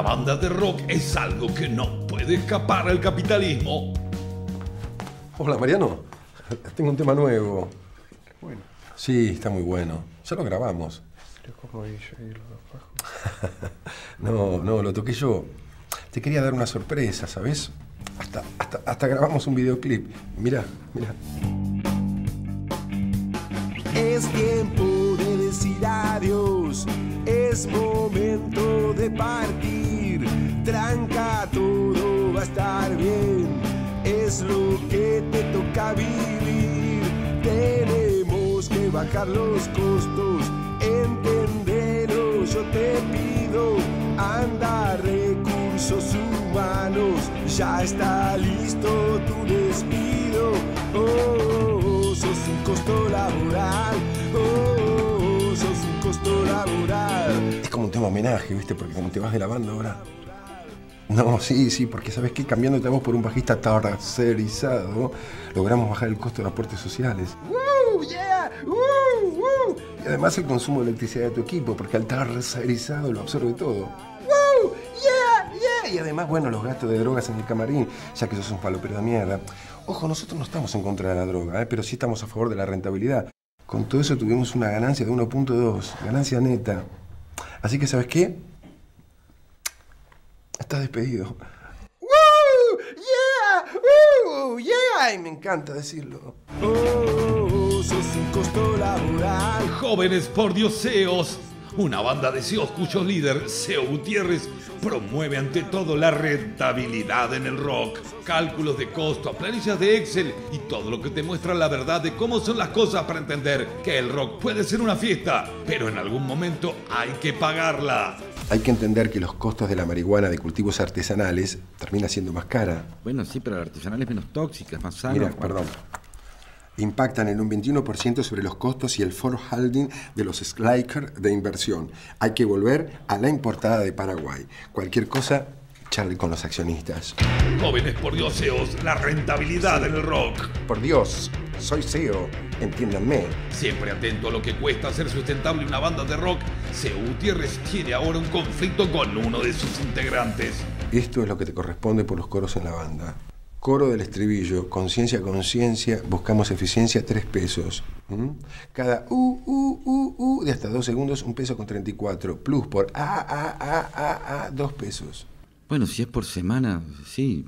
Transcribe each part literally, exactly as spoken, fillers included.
Una banda de rock es algo que no puede escapar al capitalismo. Hola, Mariano. Tengo un tema nuevo. Bueno. Sí, está muy bueno. Ya lo grabamos. Pero ¿cómo hice ahí los dos bajos? No, no, lo toqué yo. Te quería dar una sorpresa, ¿sabes? Hasta, hasta, hasta grabamos un videoclip. Mirá, mirá. Es tiempo de decir adiós, es momento de partir. Tranca, todo va a estar bien, es lo que te toca vivir. Tenemos que bajar los costos, entenderlo, yo te pido. Anda, recursos humanos, ya está listo tu despido. Oh, oh, oh, sos un costo laboral, oh, oh, oh, sos un costo laboral. Es como un tema homenaje, ¿viste? Porque como te vas de la banda ahora... No, sí, sí, porque ¿sabes qué? Cambiándote a vos por un bajista tercerizado, logramos bajar el costo de aportes sociales. ¡Woo! ¡Yeah! ¡Woo! ¡Woo! Y además el consumo de electricidad de tu equipo, porque al tercerizado lo absorbe todo. ¡Woo! ¡Yeah! ¡Yeah! Y además, bueno, los gastos de drogas en el camarín, ya que sos un falopero de mierda. Ojo, nosotros no estamos en contra de la droga, ¿eh? Pero sí estamos a favor de la rentabilidad. Con todo eso tuvimos una ganancia de uno punto dos, ganancia neta. Así que, ¿sabes qué? Estás despedido. ¡Woo! ¡Yeah! ¡Woo! ¡Yeah! Ay, me encanta decirlo. Oh, oh, oh, sos un costo laboral. Jóvenes pordioseos, una banda de C E Os cuyo líder, Seo Gutiérrez, promueve ante todo la rentabilidad en el rock. Cálculos de costo, planillas de Excel y todo lo que te muestra la verdad de cómo son las cosas para entender que el rock puede ser una fiesta, pero en algún momento hay que pagarla. Hay que entender que los costos de la marihuana de cultivos artesanales termina siendo más cara. Bueno, sí, pero la artesanal es menos tóxica, es más sana. Mira, perdón. Impactan en un veintiuno por ciento sobre los costos y el foreholding de los Slacker de inversión. Hay que volver a la importada de Paraguay. Cualquier cosa, charle con los accionistas. Jóvenes pordioseos, la rentabilidad en el rock. Por Dios, soy C E O, entiéndanme. Siempre atento a lo que cuesta hacer sustentable una banda de rock, Seo Gutiérrez tiene ahora un conflicto con uno de sus integrantes. Esto es lo que te corresponde por los coros en la banda. Coro del estribillo, conciencia, conciencia, buscamos eficiencia, tres pesos. ¿Mm? Cada u, u, u, u de hasta dos segundos, un peso con treinta y cuatro. Plus por a, a, a, a, a, dos pesos. Bueno, si es por semana, sí.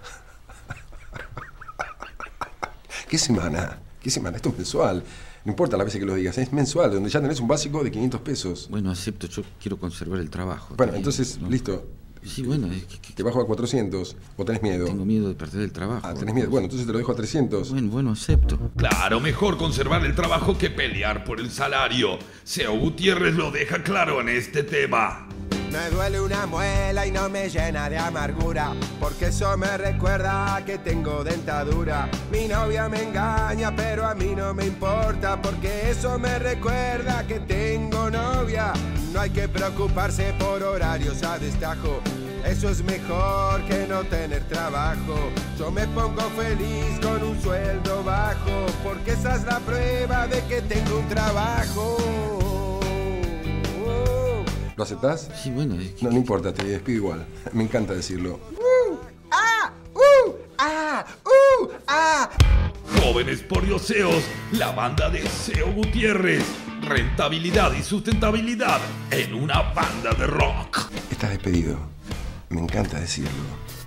¿Qué semana? ¿Qué semana? Esto es mensual. No importa la vez que lo digas, es mensual, donde ya tenés un básico de quinientos pesos. Bueno, acepto, yo quiero conservar el trabajo. Bueno, ¿sí? entonces, ¿No? listo. Sí, bueno, es que, que- Te bajo a cuatrocientos, ¿o tenés miedo? tengo miedo de perder el trabajo. Ah, tenés miedo. Bueno, entonces te lo dejo a trescientos. Bueno, bueno, acepto. Claro, mejor conservar el trabajo que pelear por el salario. Seo Gutiérrez lo deja claro en este tema. Me duele una muela y no me llena de amargura, porque eso me recuerda que tengo dentadura. Mi novia me engaña, pero a mí no me importa, porque eso me recuerda que tengo novia. No hay que preocuparse por horarios a destajo, eso es mejor que no tener trabajo. Yo me pongo feliz con un sueldo bajo, porque esa es la prueba de que tengo un trabajo. ¿Lo aceptás? Sí, bueno, es que... No, no importa, te despido igual. Me encanta decirlo. ¡Ah! ¡Uh! ¡Ah! ¡Uh! ¡Ah! Jóvenes pordioseos, la banda de Seo Gutiérrez. Rentabilidad y sustentabilidad en una banda de rock. Estás despedido. Me encanta decirlo.